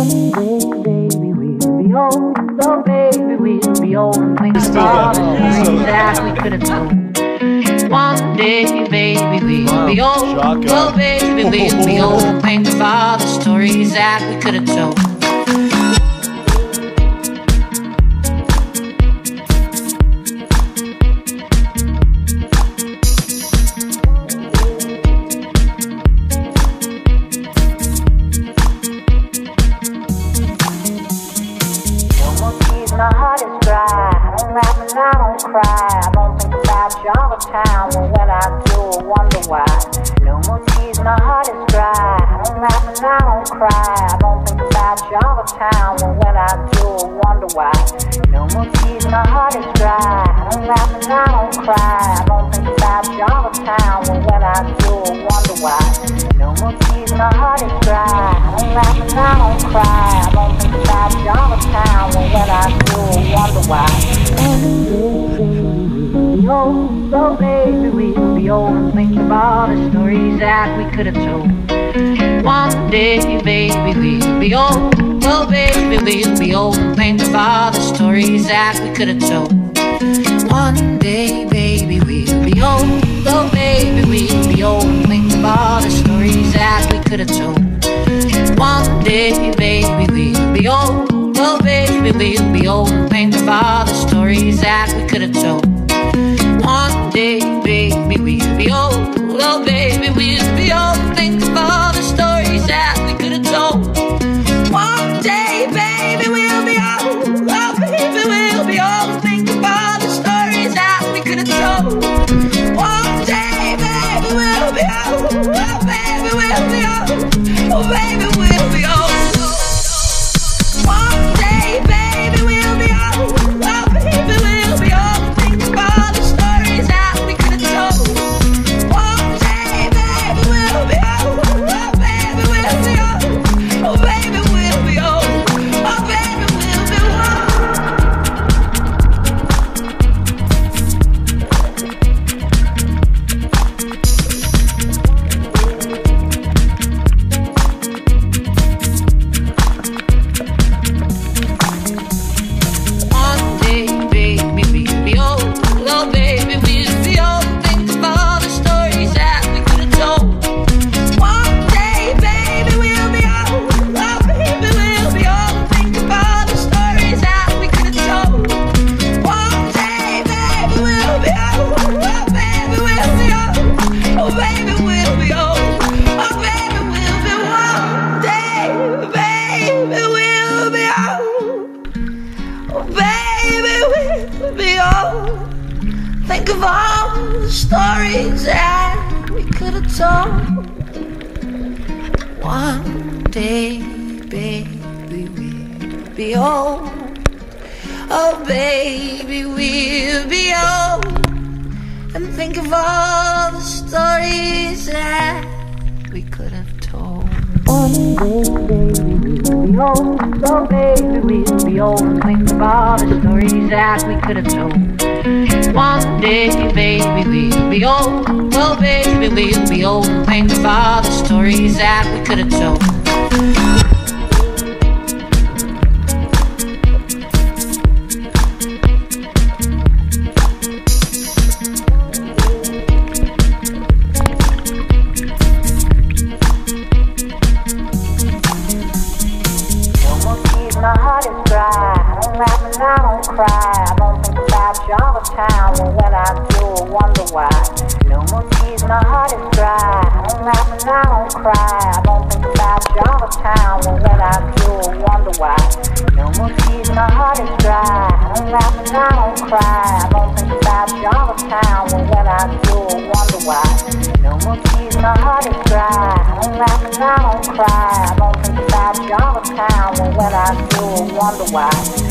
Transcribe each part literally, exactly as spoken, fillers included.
One day, baby, we'll be old. Oh, baby, we'll be old and think of all the stories that we could have told. One day, baby, we'll be old. Oh, baby, we'll be old and think of all the stories that we could have told. My heart is dry, I don't laugh and I don't cry. I don't think about you all the time, and when I do I wonder why. No more tears, my heart is dry, I don't laugh and I don't cry. I don't think about you all the time, and when I do I wonder why. No more tears, my heart is dry, I don't laugh and I don't cry. I don't think about you all the time, and when I do I wonder why. No more tears, my heart is dry, I don't laugh and I don't cry. I don't think about you all the time, and when I do I wonder why. Old, oh baby, we'll be old and think of all the stories that we could have told. One day, baby, we'll be old. Oh baby, we'll be old and think of all the stories that we could have told. One day, baby, we'll be old. Oh baby, we'll be old and think of all the stories that we could have told. One day, baby, we'll be old. Oh baby, we'll be old and think of all the stories that we could have told. One day, baby, we'll be old. Oh baby, we'll be old and think of all the stories that we could have told. One day, baby, we'll be old. Oh baby, we'll be old and think of all the stories that we could have told. One day, baby, we'll be old. Oh baby, we'll be old. Oh baby, we'll be old. Think of all the stories that we could have told. One day, baby, we'll be old. Oh, baby, we'll be old. And think of all the stories that we could have told. One day, baby, we'll be old. Oh, baby, we'll be old. And think of all the stories that we could have told. One day, baby, we'll be old. Oh, baby, we'll be old and think of all the stories that we could have told. No more tears, my heart is dry. I don't laugh and I don't cry. I don't think about you all the time, and when I do I wonder why. No more tears, my heart is dry. I don't laugh and I don't cry. I don't think about you all the time, and when I do I wonder why. No more tears, my heart is dry. I don't laugh and I don't cry. I don't think about you all the time, and when I do I wonder why. No more tears, my heart is dry. I don't laugh and I don't cry. I don't think about you all the time, and when I do I wonder why.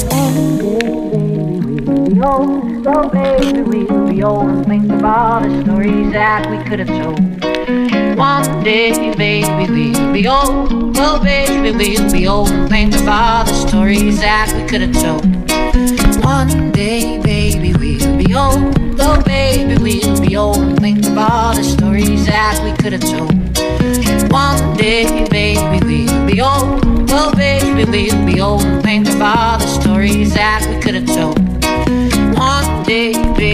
Old, oh baby, we'll be old and think of all the stories that we could have told. One day, baby, we'll be old. Oh baby, we'll be old and think of all the stories that we could have told. One day, baby, we'll be old. Oh baby, we'll be old and think of all the stories that we could have told. One day, baby, we'll be old. Oh baby, baby, we'll be old and think about the stories that we could have told. One day, baby.